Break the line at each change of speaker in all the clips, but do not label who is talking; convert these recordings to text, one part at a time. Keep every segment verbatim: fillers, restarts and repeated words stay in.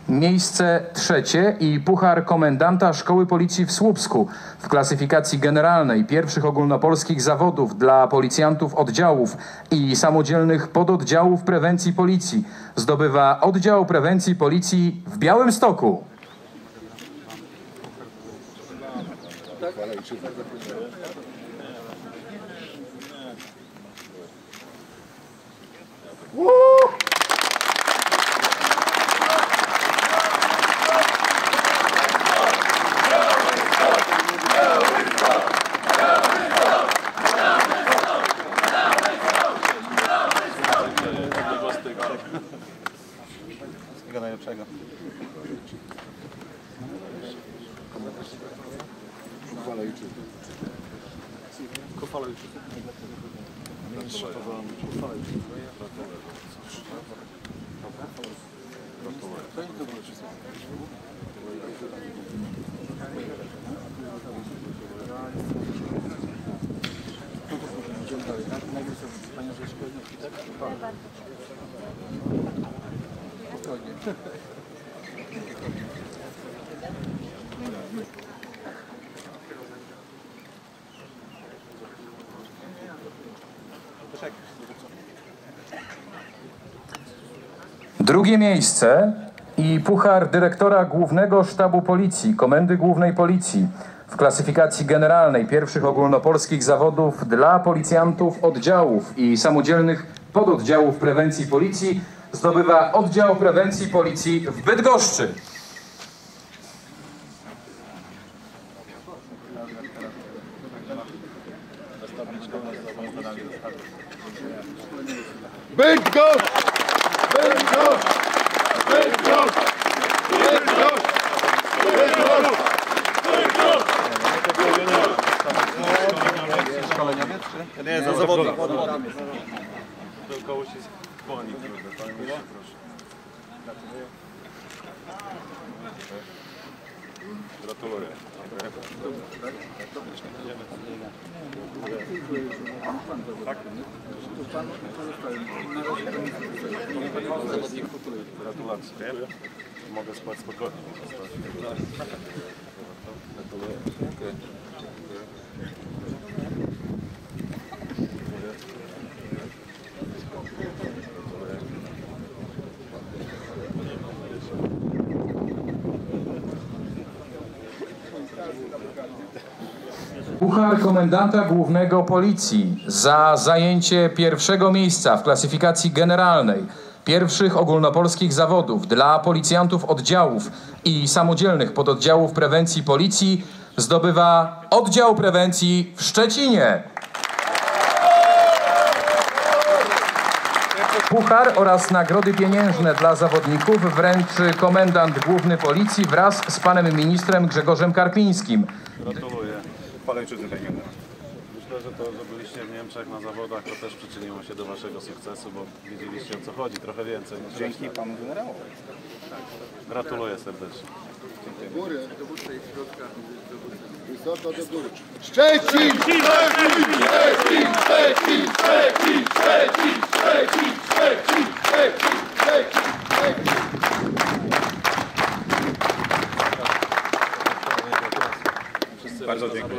Miejsce trzecie i puchar komendanta Szkoły Policji w Słupsku w klasyfikacji generalnej pierwszych ogólnopolskich zawodów dla policjantów oddziałów i samodzielnych pododdziałów prewencji policji zdobywa Oddział Prewencji Policji w Białymstoku.
Wszystkiego najlepszego. Uchwala YouTube. Uchwala YouTube.
Drugie miejsce i puchar dyrektora Głównego Sztabu Policji, Komendy Głównej Policji w klasyfikacji generalnej pierwszych ogólnopolskich zawodów dla policjantów oddziałów i samodzielnych pododdziałów prewencji policji zdobywa Oddział Prewencji Policji w Bydgoszczy.
Bydgoszcz! Bydgoszcz! Bydgoszcz! Bydgoszcz! Bydgoszcz! Szkoleniowiec, czy? Nie, za zawodnik.
Koło się kłoni, proszę. Gratuluję. Tak? Gratulacje. Mogę spać spokojnie. Gratuluję.
Puchar komendanta głównego Policji za zajęcie pierwszego miejsca w klasyfikacji generalnej pierwszych ogólnopolskich zawodów dla policjantów oddziałów i samodzielnych pododdziałów prewencji policji zdobywa Oddział Prewencji w Szczecinie. Puchar oraz nagrody pieniężne dla zawodników wręczy komendant główny Policji wraz z panem ministrem Grzegorzem Karpińskim.
Gratuluję. Myślę, że to, że byliście w Niemczech na zawodach, to też przyczyniło się do waszego sukcesu, bo wiedzieliście, o co chodzi, trochę więcej.
Dzięki panu generałowi.
Gratuluję serdecznie.
Góry, dowódca i środka. Wysoko do góry. Szczecin! Szczecin! Szczecin! Szczecin! Szczecin! Szczecin! Szczecin! Szczecin! Szczecin! Szczecin! Bardzo dziękuję.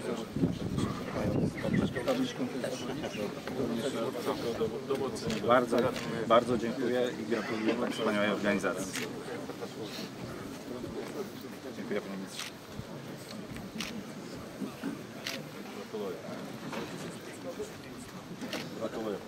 Bardzo, bardzo dziękuję i gratuluję wspaniałej organizacji. Dziękuję panie ministrze.
Gratuluję. Gratuluję.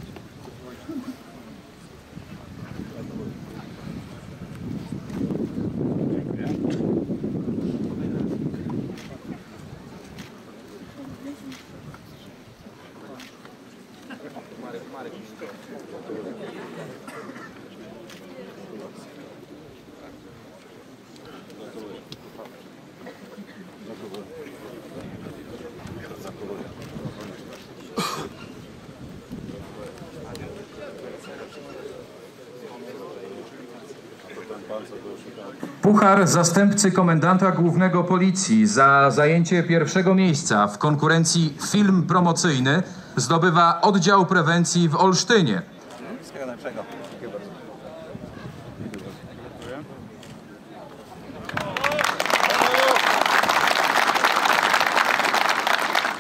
Puchar zastępcy komendanta głównego Policji za zajęcie pierwszego miejsca w konkurencji film promocyjny zdobywa Oddział Prewencji w Olsztynie.
Wszystkiego najlepszego. Dziękuję bardzo.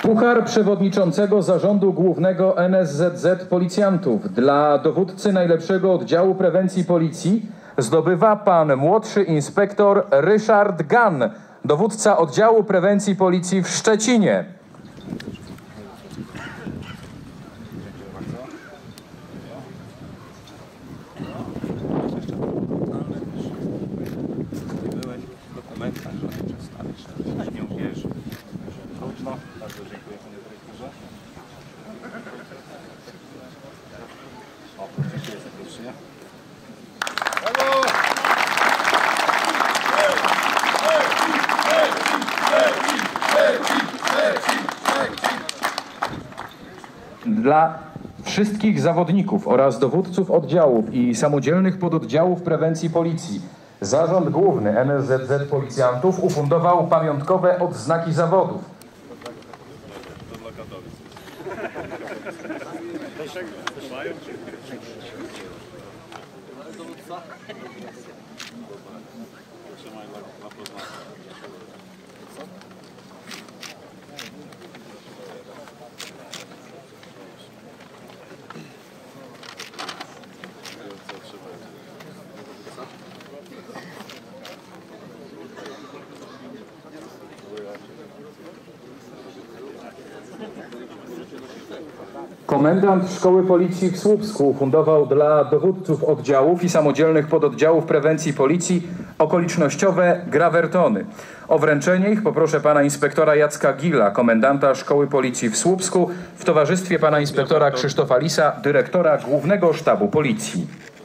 Puchar Przewodniczącego Zarządu Głównego N S Z Z Policjantów dla dowódcy najlepszego oddziału prewencji policji zdobywa pan młodszy inspektor Ryszard Gan, dowódca oddziału prewencji policji w Szczecinie.
Nie uwierzysz. Trudno. Bardzo dziękuję, panie dyrektorze. O, dziękuję serdecznie.
Dla wszystkich zawodników oraz dowódców oddziałów i samodzielnych pododdziałów prewencji policji Zarząd Główny N S Z Z Policjantów ufundował pamiątkowe odznaki zawodów. Komendant Szkoły Policji w Słupsku ufundował dla dowódców oddziałów i samodzielnych pododdziałów prewencji policji okolicznościowe grawertony. O wręczenie ich poproszę pana inspektora Jacka Gila, komendanta Szkoły Policji w Słupsku, w towarzystwie pana inspektora Krzysztofa Lisa, dyrektora Głównego Sztabu Policji.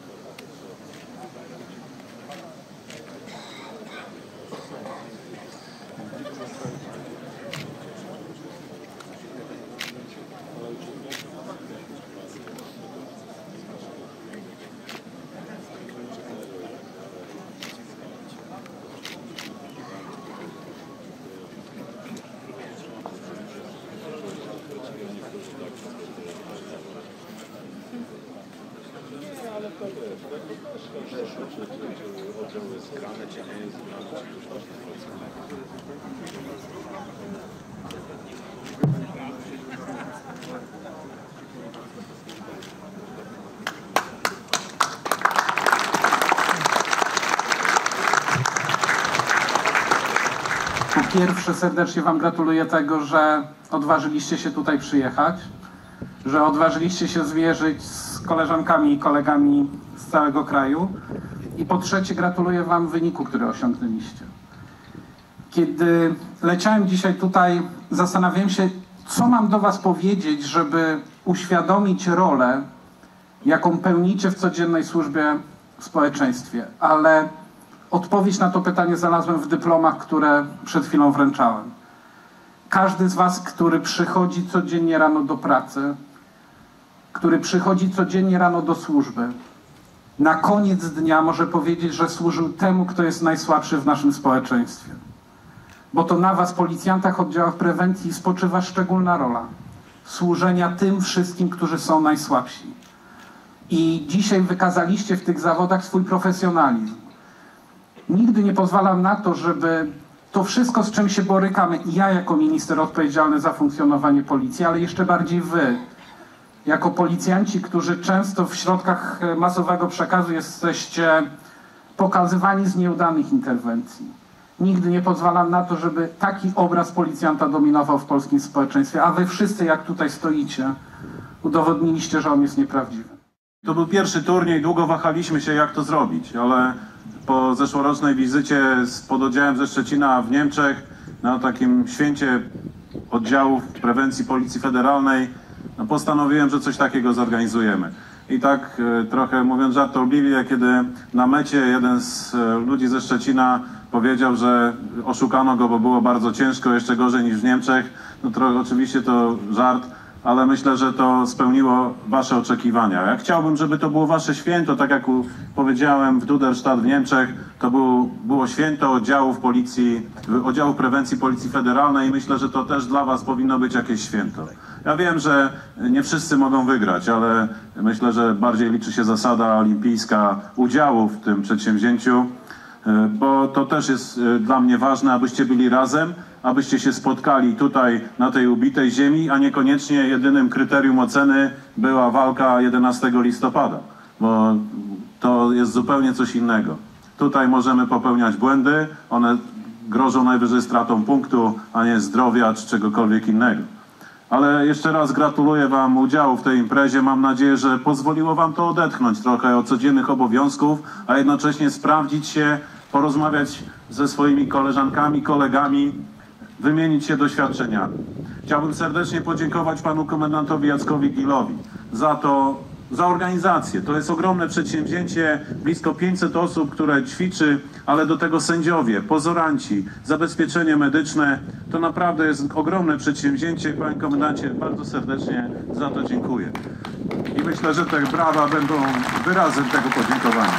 Po pierwsze, serdecznie wam gratuluję tego, że odważyliście się tutaj przyjechać, że odważyliście się zwierzyć z koleżankami i kolegami z całego kraju. I po trzecie, gratuluję wam wyniku, który osiągnęliście. Kiedy leciałem dzisiaj tutaj, zastanawiałem się, co mam do was powiedzieć, żeby uświadomić rolę, jaką pełnicie w codziennej służbie w społeczeństwie. Ale odpowiedź na to pytanie znalazłem w dyplomach, które przed chwilą wręczałem. Każdy z was, który przychodzi codziennie rano do pracy, który przychodzi codziennie rano do służby, na koniec dnia może powiedzieć, że służył temu, kto jest najsłabszy w naszym społeczeństwie. Bo to na was, policjantach, oddziałach prewencji, spoczywa szczególna rola służenia tym wszystkim, którzy są najsłabsi. I dzisiaj wykazaliście w tych zawodach swój profesjonalizm. Nigdy nie pozwalam na to, żeby to wszystko, z czym się borykamy, i ja jako minister odpowiedzialny za funkcjonowanie policji, ale jeszcze bardziej wy, jako policjanci, którzy często w środkach masowego przekazu jesteście pokazywani z nieudanych interwencji. Nigdy nie pozwalam na to, żeby taki obraz policjanta dominował w polskim społeczeństwie, a wy wszyscy, jak tutaj stoicie, udowodniliście, że on jest nieprawdziwy.
To był pierwszy turniej, długo wahaliśmy się, jak to zrobić, ale po zeszłorocznej wizycie z pododdziałem ze Szczecina w Niemczech na takim święcie oddziałów prewencji Policji Federalnej no, postanowiłem, że coś takiego zorganizujemy. I tak e, trochę mówiąc żartobliwie, kiedy na mecie jeden z e, ludzi ze Szczecina powiedział, że oszukano go, bo było bardzo ciężko, jeszcze gorzej niż w Niemczech, no trochę oczywiście to żart, ale myślę, że to spełniło wasze oczekiwania. Ja chciałbym, żeby to było wasze święto, tak jak u, powiedziałem w Duderstadt w Niemczech, to był, było święto oddziałów policji, oddziałów prewencji Policji Federalnej i myślę, że to też dla was powinno być jakieś święto. Ja wiem, że nie wszyscy mogą wygrać, ale myślę, że bardziej liczy się zasada olimpijska udziału w tym przedsięwzięciu. bo to też jest dla mnie ważne, abyście byli razem, abyście się spotkali tutaj na tej ubitej ziemi, a niekoniecznie jedynym kryterium oceny była walka jedenastego listopada, bo to jest zupełnie coś innego. Tutaj możemy popełniać błędy, one grożą najwyżej stratą punktu, a nie zdrowia czy czegokolwiek innego. Ale jeszcze raz gratuluję Wam udziału w tej imprezie. Mam nadzieję, że pozwoliło Wam to odetchnąć trochę od codziennych obowiązków, a jednocześnie sprawdzić się, porozmawiać ze swoimi koleżankami, kolegami, wymienić się doświadczeniami. Chciałbym serdecznie podziękować Panu Komendantowi Jackowi Gilowi za to, za organizację. To jest ogromne przedsięwzięcie, blisko pięćset osób, które ćwiczy, ale do tego sędziowie, pozoranci, zabezpieczenie medyczne. To naprawdę jest ogromne przedsięwzięcie. Panie Komendancie, bardzo serdecznie za to dziękuję. I myślę, że te brawa będą wyrazem tego podziękowania.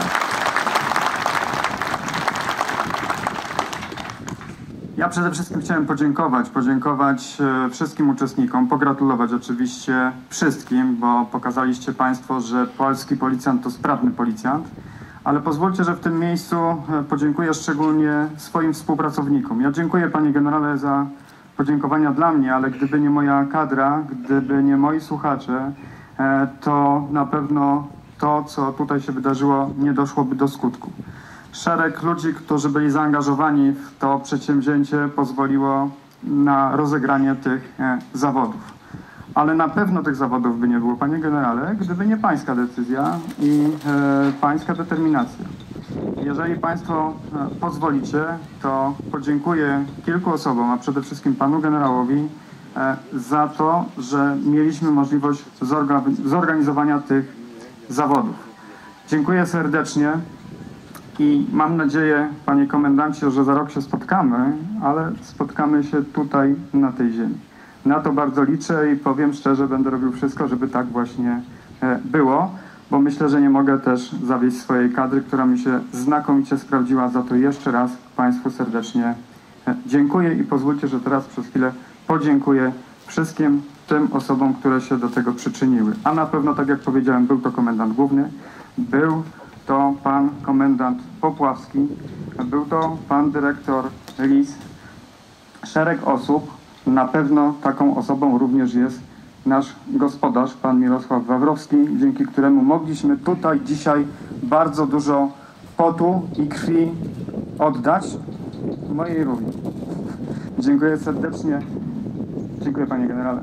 Ja przede wszystkim chciałem podziękować, podziękować e, wszystkim uczestnikom, pogratulować oczywiście wszystkim, bo pokazaliście Państwo, że polski policjant to sprawny policjant, ale pozwólcie, że w tym miejscu e, podziękuję szczególnie swoim współpracownikom. Ja dziękuję Panie Generale za podziękowania dla mnie, ale gdyby nie moja kadra, gdyby nie moi słuchacze, e, to na pewno to, co tutaj się wydarzyło, nie doszłoby do skutku. Szereg ludzi, którzy byli zaangażowani w to przedsięwzięcie, pozwoliło na rozegranie tych e, zawodów. Ale na pewno tych zawodów by nie było, Panie Generale, gdyby nie Pańska decyzja i e, Pańska determinacja. Jeżeli Państwo e, pozwolicie, to podziękuję kilku osobom, a przede wszystkim Panu Generałowi e, za to, że mieliśmy możliwość zorga zorganizowania tych zawodów. Dziękuję serdecznie. I mam nadzieję, Panie Komendancie, że za rok się spotkamy, ale spotkamy się tutaj, na tej ziemi. Na to bardzo liczę i powiem szczerze, będę robił wszystko, żeby tak właśnie było, bo myślę, że nie mogę też zawieść swojej kadry, która mi się znakomicie sprawdziła. Za to jeszcze raz Państwu serdecznie dziękuję i pozwólcie, że teraz przez chwilę podziękuję wszystkim tym osobom, które się do tego przyczyniły. A na pewno, tak jak powiedziałem, był to komendant główny, był to pan komendant Popławski, był to pan dyrektor Lis, szereg osób. Na pewno taką osobą również jest nasz gospodarz, pan Mirosław Wawrowski, dzięki któremu mogliśmy tutaj dzisiaj bardzo dużo potu i krwi oddać mojej równi. Dziękuję serdecznie. Dziękuję, panie generale.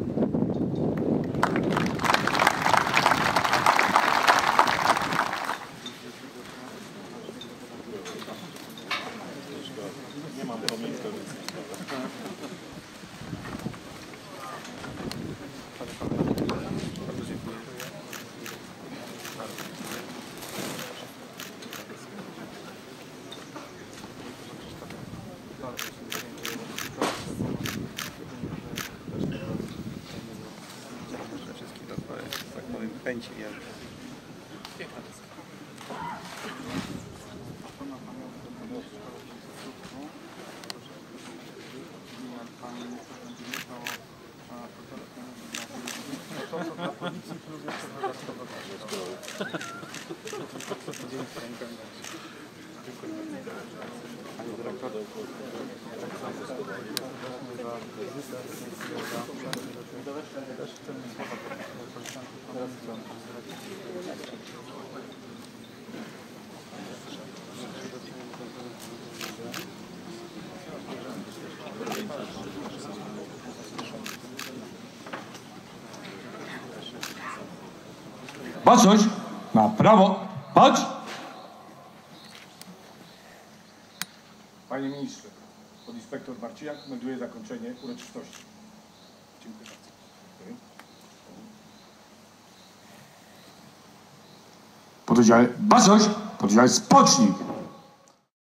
Pęci, ja.
Baczność! Na prawo! Patrz!
Panie ministrze, podinspektor Marciniak melduje zakończenie uroczystości. Dziękuję bardzo.
Pododdziale baczność! Pododdziale spocznij!